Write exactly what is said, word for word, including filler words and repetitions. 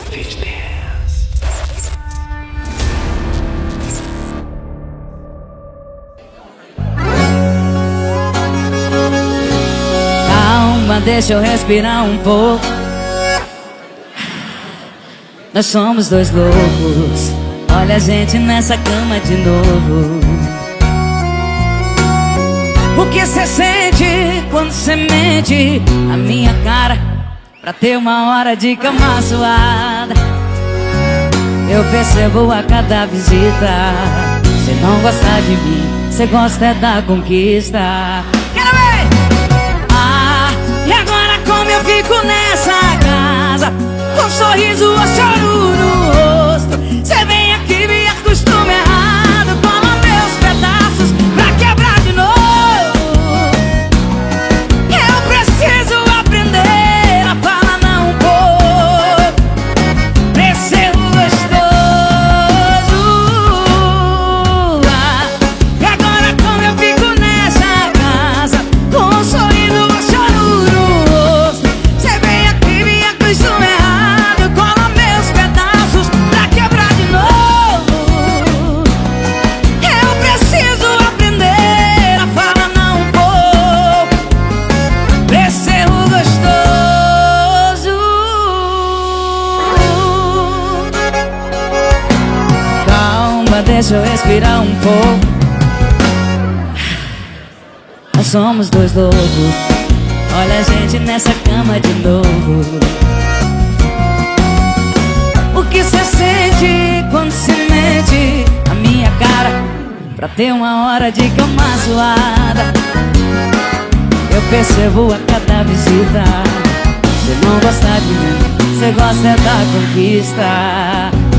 Fitness. Calma, deixa eu respirar um pouco. Nós somos dois loucos. Olha a gente nessa cama de novo. O que cê sente quando cê mente a minha cara pra ter uma hora de cama suada? Eu percebo a cada visita. Cê não gosta de mim, cê gosta é da conquista. Quero ver! Ah, e agora como eu fico nessa casa, com um sorriso ou choro no rosto? Cê vem aqui, me acostuma errado, cola meus pedaços pra quebrar de novo. Eu preciso aprender a falar não um pouco pra esse erro gostoso. Ah, e agora como eu fico nessa casa, com um sorriso ou choro no rosto? Cê vem aqui, me acostuma errado, cola meus pedaços pra quebrar de novo. Eu preciso aprender a falar não um pouco pra esse erro gostoso. Calma, deixa eu respirar um pouco. Nós somos dois loucos. Olha a gente nessa cama de novo. O que cê sente quando se mente a minha cara pra ter uma hora de cama suada? Eu percebo a cada visita. Cê não gosta de mim, cê gosta é da conquista.